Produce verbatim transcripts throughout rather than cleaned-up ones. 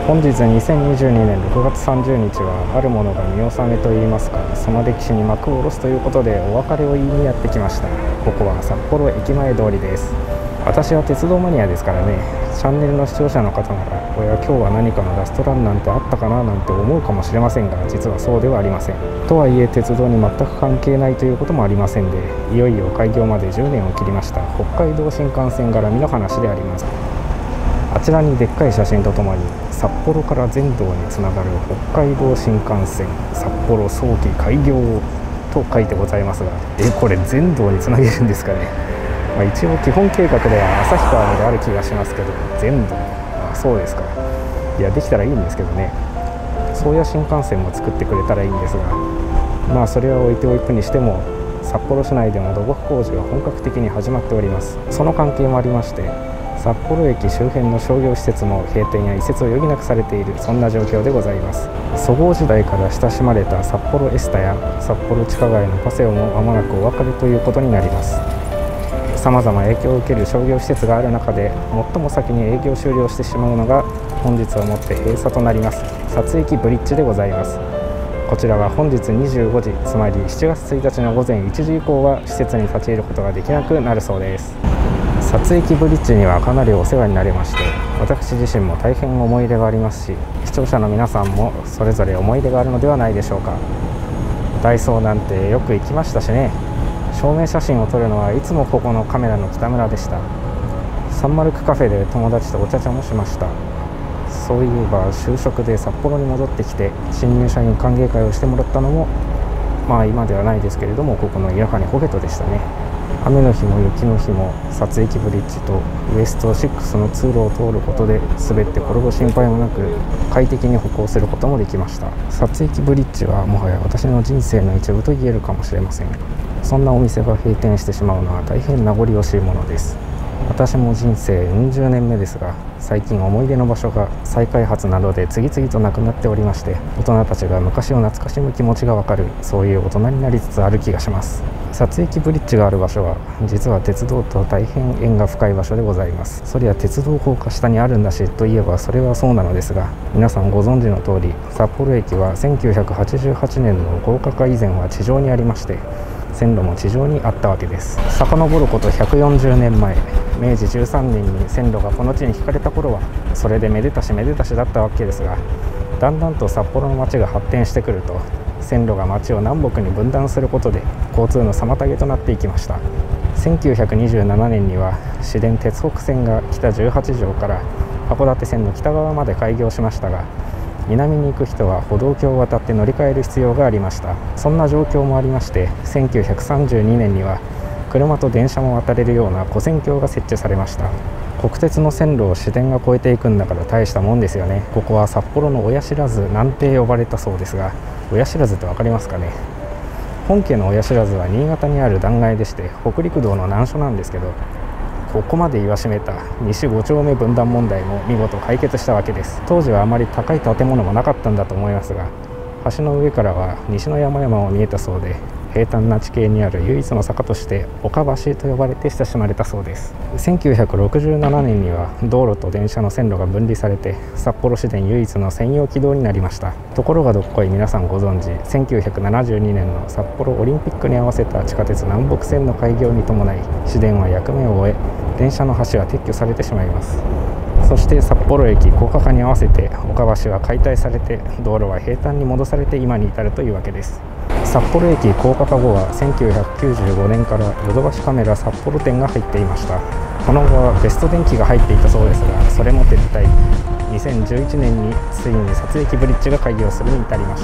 本日にせんにじゅうにねんろくがつさんじゅうにちはあるものが見納めといいますか、その歴史に幕を下ろすということでお別れを言いにやってきました。ここは札幌駅前通りです。私は鉄道マニアですからね、チャンネルの視聴者の方ならおや今日は何かのラストランなんてあったかななんて思うかもしれませんが、実はそうではありません。とはいえ鉄道に全く関係ないということもありませんで、いよいよ開業までじゅうねんを切りました北海道新幹線絡みの話であります。あちらにでっかい写真とともに札幌から全道につながる北海道新幹線札幌早期開業と書いてございますが、えこれ全道につなげるんですかね。まあ、一応基本計画では旭川まである気がしますけど、全道、あ、そうですか。いやできたらいいんですけどね。宗谷新幹線も作ってくれたらいいんですが、まあそれは置いておくにしても札幌市内でも土木工事が本格的に始まっております。その関係もありまして札幌駅周辺の商業施設も閉店や移設を余儀なくされている、そんな状況でございます。そごう時代から親しまれた札幌エスタや札幌地下街のパセオも間もなくお別れということになります。さまざま影響を受ける商業施設がある中で最も先に営業終了してしまうのが本日をもって閉鎖となります薩駅ブリッジでございます。こちらは本日にじゅうごじ、つまりしちがつついたちのごぜんいちじ以降は施設に立ち入ることができなくなるそうです。薩駅ブリッジにはかなりお世話になりまして、私自身も大変思い入れがありますし、視聴者の皆さんもそれぞれ思い入れがあるのではないでしょうか。ダイソーなんてよく行きましたしね。証明写真を撮るのはいつもここのカメラの北村でした。サンマルクカフェで友達とお茶茶もしました。そういえば就職で札幌に戻ってきて新入社員歓迎会をしてもらったのもまあ今ではないですけれども、ここの岩羽ホゲトでしたね。雨の日も雪の日も薩駅ブリッジとウエストろくの通路を通ることで滑って転ぶ心配もなく快適に歩行することもできました。薩駅ブリッジはもはや私の人生の一部と言えるかもしれません。そんなお店が閉店してしまうのは大変名残惜しいものです。私も人生よんじゅうねんめですが、最近思い出の場所が再開発などで次々となくなっておりまして、大人たちが昔を懐かしむ気持ちがわかる、そういう大人になりつつある気がします。薩駅ブリッジがある場所は実は鉄道と大変縁が深い場所でございます。そりゃ鉄道高架下にあるんだしといえばそれはそうなのですが、皆さんご存知の通り札幌駅はせんきゅうひゃくはちじゅうはちねんの高架化以前は地上にありまして、線路も地上にあったわけです。遡ることひゃくよんじゅうねんまえ、めいじじゅうさんねんに線路がこの地に引かれた頃はそれでめでたしめでたしだったわけですが、だんだんと札幌の街が発展してくると線路が街を南北に分断することで交通の妨げとなっていきました。せんきゅうひゃくにじゅうななねんには市電鉄北線が北じゅうはちじょうから函館線の北側まで開業しましたが、南に行く人は歩道橋を渡って乗り換える必要がありました。そんな状況もありまして、せんきゅうひゃくさんじゅうにねんには車と電車も渡れるような跨線橋が設置されました。国鉄の線路を市電が越えていくんだから大したもんですよね。ここは札幌の親知らずなんて呼ばれたそうですが、親知らずって分かりますかね。本家の親知らずは新潟にある断崖でして、北陸道の難所なんですけど、ここまで言わしめた西ご丁目分断問題も見事解決したわけです。当時はあまり高い建物もなかったんだと思いますが、橋の上からは西の山々も見えたそうで、平坦な地形にある唯一の坂として岡橋と呼ばれて親しまれたそうです。せんきゅうひゃくろくじゅうななねんには道路と電車の線路が分離されて札幌市電唯一の専用軌道になりました。ところがどっこい皆さんご存知、せんきゅうひゃくななじゅうにねんの札幌オリンピックに合わせた地下鉄南北線の開業に伴い市電は役目を終え、電車の橋は撤去されてしまいます。そして札幌駅高架化に合わせて岡橋は解体されて道路は平坦に戻されて今に至るというわけです。札幌駅高架化後はせんきゅうひゃくきゅうじゅうごねんからヨドバシカメラ札幌店が入っていました。この後はベスト電機が入っていたそうですが、それも撤退。にせんじゅういちねんについに薩駅ブリッジが開業するに至りました。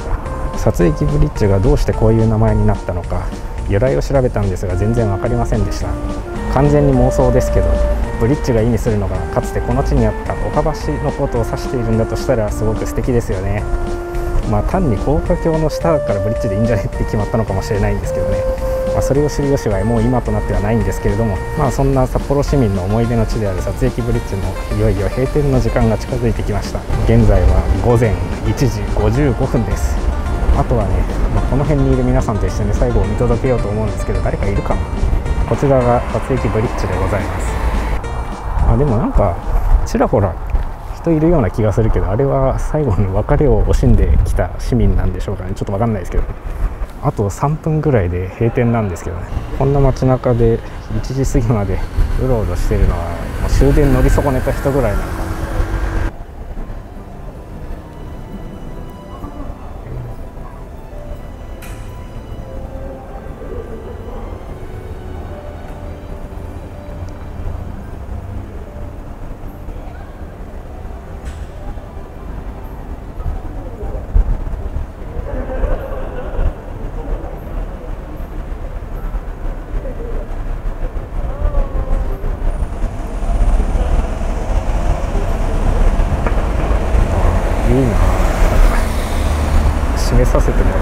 薩駅ブリッジがどうしてこういう名前になったのか由来を調べたんですが全然分かりませんでした。完全に妄想ですけど、ブリッジが意味するのがかつてこの地にあった岡橋のことを指しているんだとしたらすごく素敵ですよね。まあ単に高架橋の下からブリッジでいいんじゃないって決まったのかもしれないんですけどね、まあ、それを知る由はもう今となってはないんですけれども、まあそんな札幌市民の思い出の地である薩駅ブリッジもいよいよ閉店の時間が近づいてきました。現在はごぜんいちじごじゅうごふんです。あとはね、まあ、この辺にいる皆さんと一緒に最後を見届けようと思うんですけど、誰かいるかな。こちらが薩駅ブリッジでございます。あでもなんかちらほらといるような気がするけど、あれは最後の別れを惜しんできた市民なんでしょうかね。ちょっと分かんないですけど、あとさんぷんぐらいで閉店なんですけどね。こんな街中でいちじ過ぎまでうろうろしてるのはもう終電乗り損ねた人ぐらいなのかな。いいな、締めさせてもらって。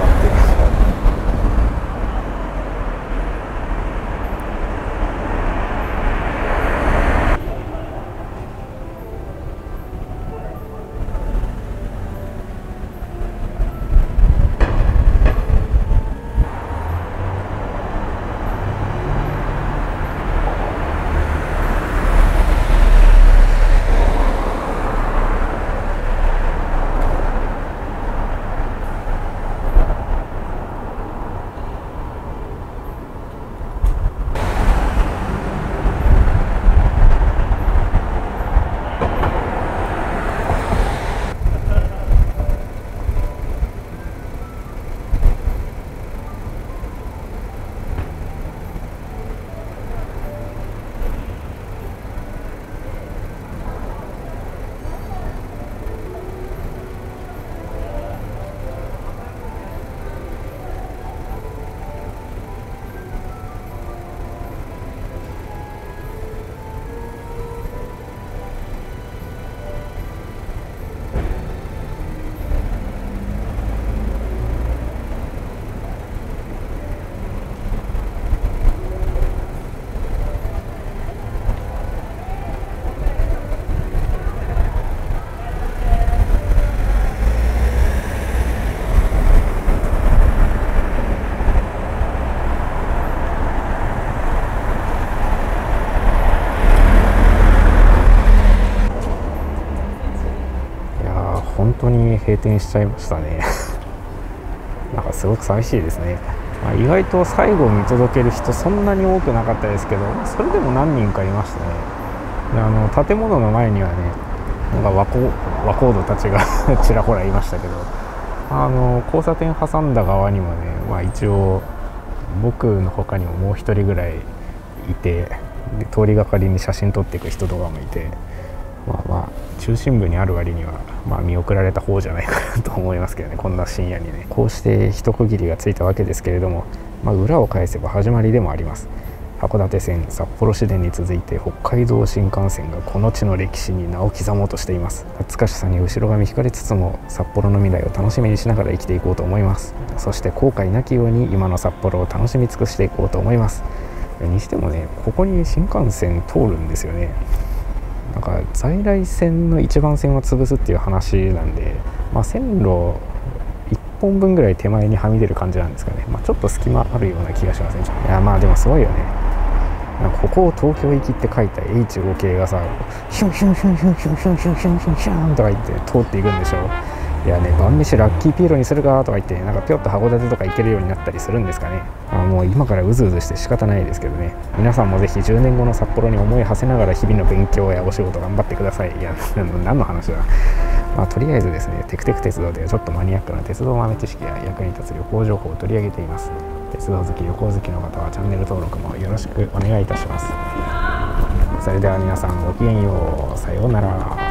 本当に閉店しちゃいましたねなんかすごく寂しいですね。まあ、意外と最後見届ける人そんなに多くなかったですけど、それでも何人かいましたね。であの建物の前にはね、なんか和光和光度たちがちらほらいましたけど、あの交差点挟んだ側にもね、まあ、一応僕の他にももう一人ぐらいいて、で通りがかりに写真撮っていく人とかもいて、まあまあ中心部にある割には、まあ、見送られた方じゃないかなと思いますけどね、こんな深夜にね。こうして一区切りがついたわけですけれども、まあ、裏を返せば始まりでもあります。函館線、札幌市電に続いて北海道新幹線がこの地の歴史に名を刻もうとしています。懐かしさに後ろ髪引かれつつも札幌の未来を楽しみにしながら生きていこうと思います。そして後悔なきように今の札幌を楽しみ尽くしていこうと思います。にしてもね、ここに新幹線通るんですよね。なんか在来線の一番線を潰すっていう話なんで、まあ、線路いっぽんぶんぐらい手前にはみ出る感じなんですかね。まあ、ちょっと隙間あるような気がしません。いやまあでもすごいよね。なんかここを東京行きって書いた エイチご 系がさ、ヒュンヒュンヒュンヒュンヒュンヒュンヒュンヒュンヒュンヒュンとか言って通っていくんでしょ。いやね、晩飯ラッキーピエロにするかとか言って、なんかぴょっと函館とか行けるようになったりするんですかね。あもう今からうずうずして仕方ないですけどね。皆さんもぜひじゅうねんごの札幌に思い馳せながら日々の勉強やお仕事頑張ってください。いや何の話だ。まあ、とりあえずですね、テクテク鉄道ではちょっとマニアックな鉄道豆知識や役に立つ旅行情報を取り上げています。鉄道好き旅行好きの方はチャンネル登録もよろしくお願いいたします。それでは皆さんごきげんよう。さようなら。